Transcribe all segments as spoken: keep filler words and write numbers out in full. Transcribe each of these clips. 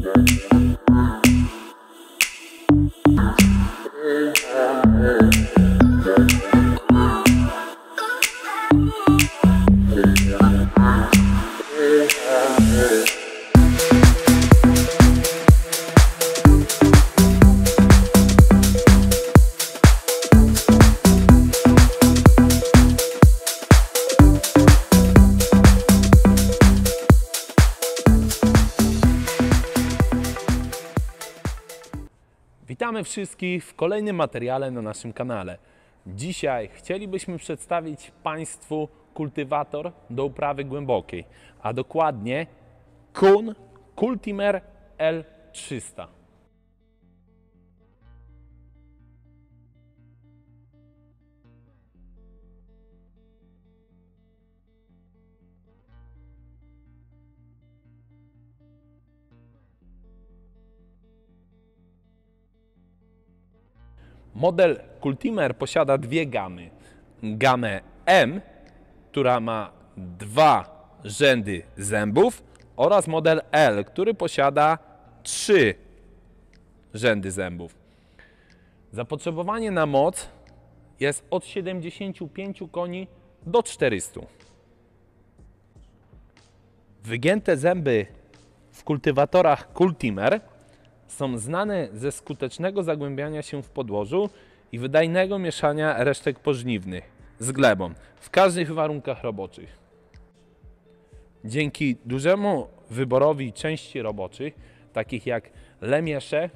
Witamy wszystkich w kolejnym materiale na naszym kanale. Dzisiaj chcielibyśmy przedstawić Państwu kultywator do uprawy głębokiej, a dokładnie Kuhn Kultimer L trzysta. Model Kultimer posiada dwie gamy. Gamę M, która ma dwa rzędy zębów, oraz model L, który posiada trzy rzędy zębów. Zapotrzebowanie na moc jest od siedemdziesięciu pięciu koni do czterystu. Wygięte zęby w kultywatorach Kultimer są znane ze skutecznego zagłębiania się w podłożu i wydajnego mieszania resztek pożniwnych z glebą w każdych warunkach roboczych. Dzięki dużemu wyborowi części roboczych, takich jak lemiesze,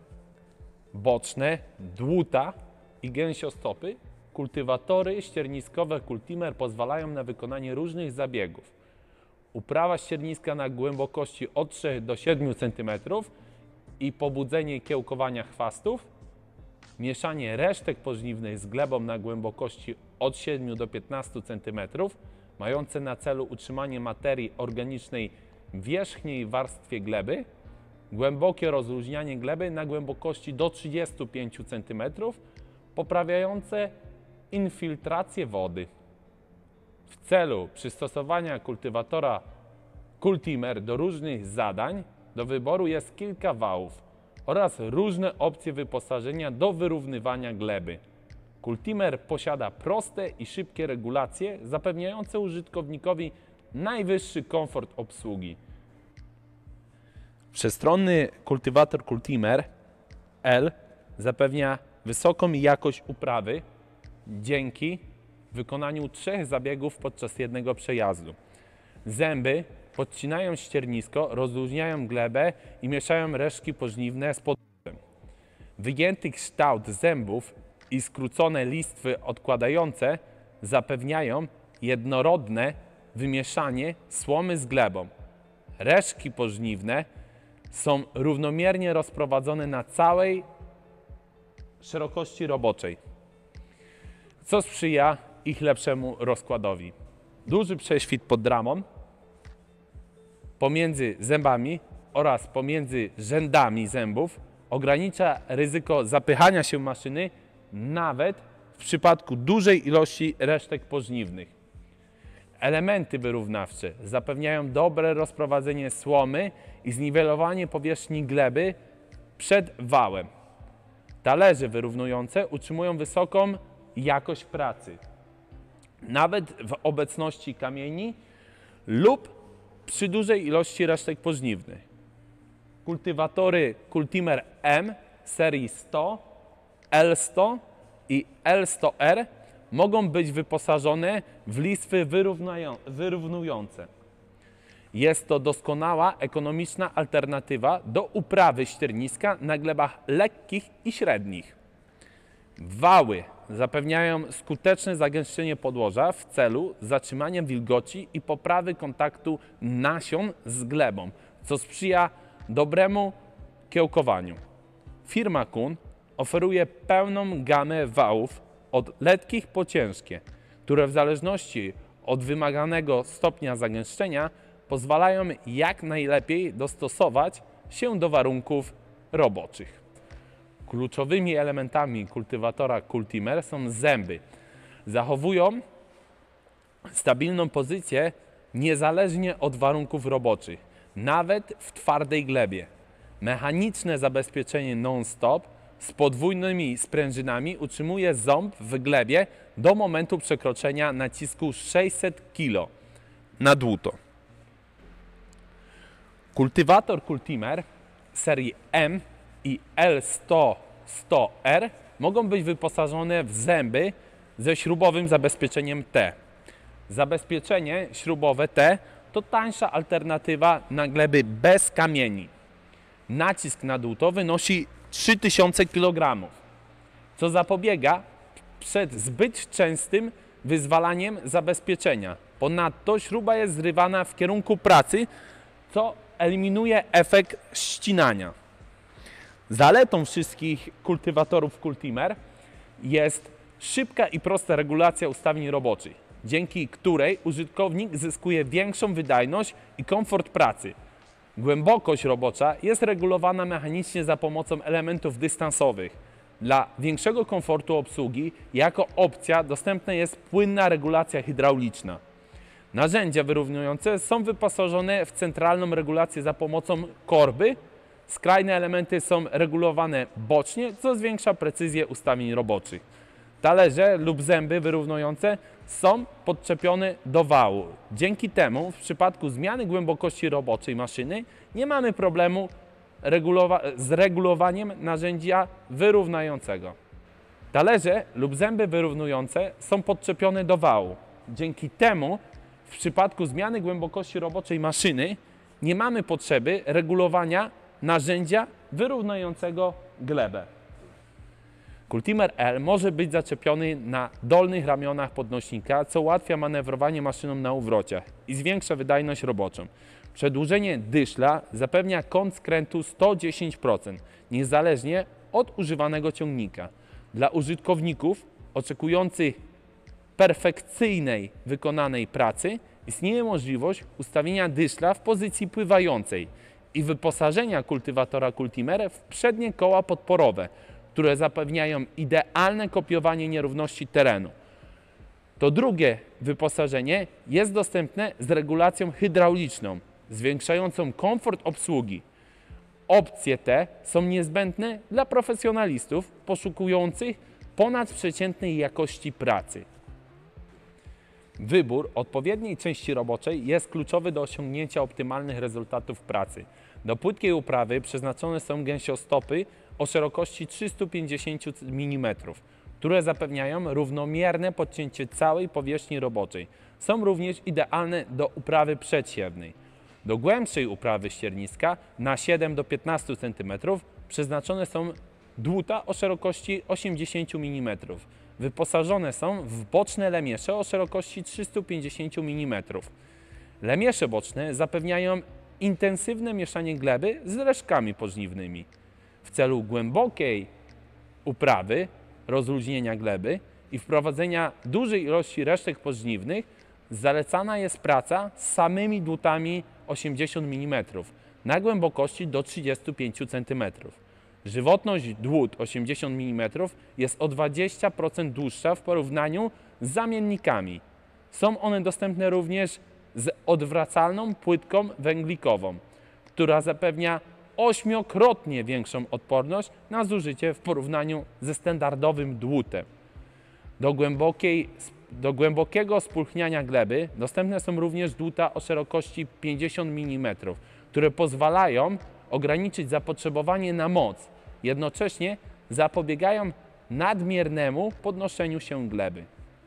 boczne, dłuta i gęsiostopy, kultywatory ścierniskowe Kultimer pozwalają na wykonanie różnych zabiegów. Uprawa ścierniska na głębokości od trzech do siedmiu centymetrów i pobudzenie kiełkowania chwastów, mieszanie resztek pożniwnych z glebą na głębokości od siedmiu do piętnastu centymetrów, mające na celu utrzymanie materii organicznej w wierzchniej warstwie gleby, głębokie rozluźnianie gleby na głębokości do trzydziestu pięciu centymetrów, poprawiające infiltrację wody. W celu przystosowania kultywatora Kultimer do różnych zadań do wyboru jest kilka wałów oraz różne opcje wyposażenia do wyrównywania gleby. Kultimer posiada proste i szybkie regulacje zapewniające użytkownikowi najwyższy komfort obsługi. Wszechstronny kultywator Kultimer L zapewnia wysoką jakość uprawy dzięki wykonaniu trzech zabiegów podczas jednego przejazdu. Zęby podcinają ściernisko, rozluźniają glebę i mieszają resztki pożniwne z podłogą. Wygięty kształt zębów i skrócone listwy odkładające zapewniają jednorodne wymieszanie słomy z glebą. Resztki pożniwne są równomiernie rozprowadzone na całej szerokości roboczej, co sprzyja ich lepszemu rozkładowi. Duży prześwit pod ramą pomiędzy zębami oraz pomiędzy rzędami zębów ogranicza ryzyko zapychania się maszyny nawet w przypadku dużej ilości resztek pożniwnych. Elementy wyrównawcze zapewniają dobre rozprowadzenie słomy i zniwelowanie powierzchni gleby przed wałem. Talerze wyrównujące utrzymują wysoką jakość pracy, nawet w obecności kamieni lub przy dużej ilości resztek pożniwnych. Kultywatory Kultimer M serii sto, L sto i L sto R mogą być wyposażone w listwy wyrównujące. Jest to doskonała, ekonomiczna alternatywa do uprawy ścierniska na glebach lekkich i średnich. Wały zapewniają skuteczne zagęszczenie podłoża w celu zatrzymania wilgoci i poprawy kontaktu nasion z glebą, co sprzyja dobremu kiełkowaniu. Firma Kuhn oferuje pełną gamę wałów od lekkich po ciężkie, które w zależności od wymaganego stopnia zagęszczenia pozwalają jak najlepiej dostosować się do warunków roboczych. Kluczowymi elementami kultywatora Kultimer są zęby. Zachowują stabilną pozycję niezależnie od warunków roboczych, nawet w twardej glebie. Mechaniczne zabezpieczenie non-stop z podwójnymi sprężynami utrzymuje ząb w glebie do momentu przekroczenia nacisku sześćset kilo na dłuto. Kultywator Kultimer serii M i L sto sto R mogą być wyposażone w zęby ze śrubowym zabezpieczeniem T. Zabezpieczenie śrubowe T to tańsza alternatywa na gleby bez kamieni. Nacisk na dłuto wynosi trzy tysiące kilogramów, co zapobiega przed zbyt częstym wyzwalaniem zabezpieczenia. Ponadto śruba jest zrywana w kierunku pracy, co eliminuje efekt ścinania. Zaletą wszystkich kultywatorów Kultimer jest szybka i prosta regulacja ustawień roboczych, dzięki której użytkownik zyskuje większą wydajność i komfort pracy. Głębokość robocza jest regulowana mechanicznie za pomocą elementów dystansowych. Dla większego komfortu obsługi jako opcja dostępna jest płynna regulacja hydrauliczna. Narzędzia wyrównujące są wyposażone w centralną regulację za pomocą korby. Skrajne elementy są regulowane bocznie, co zwiększa precyzję ustawień roboczych. Talerze lub zęby wyrównujące są podczepione do wału. Dzięki temu w przypadku zmiany głębokości roboczej maszyny nie mamy problemu z regulowaniem narzędzia wyrównającego. Talerze lub zęby wyrównujące są podczepione do wału. Dzięki temu w przypadku zmiany głębokości roboczej maszyny nie mamy potrzeby regulowania narzędzia wyrównującego glebę. Kultimer L może być zaczepiony na dolnych ramionach podnośnika, co ułatwia manewrowanie maszyną na uwrociach i zwiększa wydajność roboczą. Przedłużenie dyszla zapewnia kąt skrętu sto dziesięć procent, niezależnie od używanego ciągnika. Dla użytkowników oczekujących perfekcyjnej wykonanej pracy istnieje możliwość ustawienia dyszla w pozycji pływającej i wyposażenia kultywatora Kultimer w przednie koła podporowe, które zapewniają idealne kopiowanie nierówności terenu. To drugie wyposażenie jest dostępne z regulacją hydrauliczną, zwiększającą komfort obsługi. Opcje te są niezbędne dla profesjonalistów poszukujących ponadprzeciętnej jakości pracy. Wybór odpowiedniej części roboczej jest kluczowy do osiągnięcia optymalnych rezultatów pracy. Do płytkiej uprawy przeznaczone są gęsiostopy o szerokości trzysta pięćdziesiąt milimetrów, które zapewniają równomierne podcięcie całej powierzchni roboczej. Są również idealne do uprawy przedsiewnej. Do głębszej uprawy ścierniska na siedem do piętnastu centymetrów przeznaczone są dłuta o szerokości osiemdziesiąt milimetrów. Wyposażone są w boczne lemiesze o szerokości trzysta pięćdziesiąt milimetrów. Lemiesze boczne zapewniają intensywne mieszanie gleby z resztkami pożniwnymi. W celu głębokiej uprawy, rozluźnienia gleby i wprowadzenia dużej ilości resztek pożniwnych zalecana jest praca z samymi dłutami osiemdziesiąt milimetrów na głębokości do trzydziestu pięciu centymetrów. Żywotność dłut osiemdziesiąt milimetrów jest o dwadzieścia procent dłuższa w porównaniu z zamiennikami. Są one dostępne również z odwracalną płytką węglikową, która zapewnia ośmiokrotnie większą odporność na zużycie w porównaniu ze standardowym dłutem. Do, głębokiej, do głębokiego spulchniania gleby dostępne są również dłuta o szerokości pięćdziesiąt milimetrów, które pozwalają ograniczyć zapotrzebowanie na moc, jednocześnie zapobiegają nadmiernemu podnoszeniu się gleby.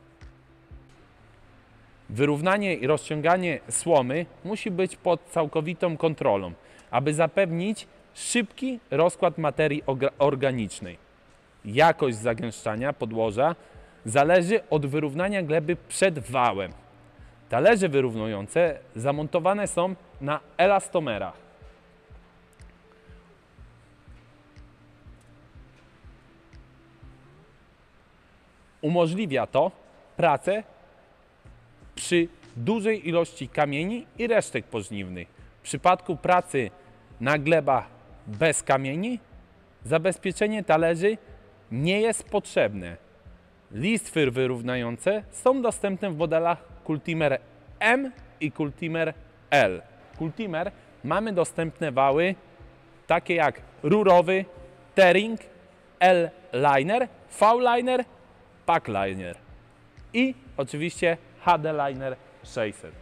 Wyrównanie i rozciąganie słomy musi być pod całkowitą kontrolą, aby zapewnić szybki rozkład materii organicznej. Jakość zagęszczania podłoża zależy od wyrównania gleby przed wałem. Talerze wyrównujące zamontowane są na elastomerach. Umożliwia to pracę przy dużej ilości kamieni i resztek pożniwnych. W przypadku pracy na glebach bez kamieni zabezpieczenie talerzy nie jest potrzebne. Listwy wyrównające są dostępne w modelach Kultimer M i Kultimer L. W Kultimer mamy dostępne wały takie jak rurowy, T-ring, L-liner, V-liner, Pack-liner i oczywiście H D-liner sześćset.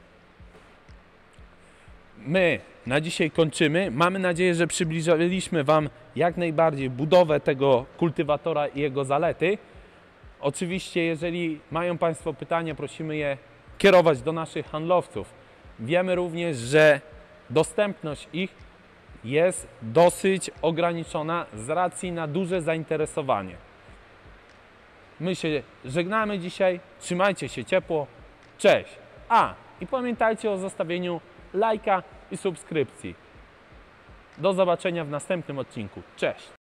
My na dzisiaj kończymy. Mamy nadzieję, że przybliżyliśmy Wam jak najbardziej budowę tego kultywatora i jego zalety. Oczywiście, jeżeli mają Państwo pytania, prosimy je kierować do naszych handlowców. Wiemy również, że dostępność ich jest dosyć ograniczona z racji na duże zainteresowanie. My się żegnamy dzisiaj, trzymajcie się ciepło, cześć! A, i pamiętajcie o zostawieniu lajka i subskrypcji. Do zobaczenia w następnym odcinku, cześć!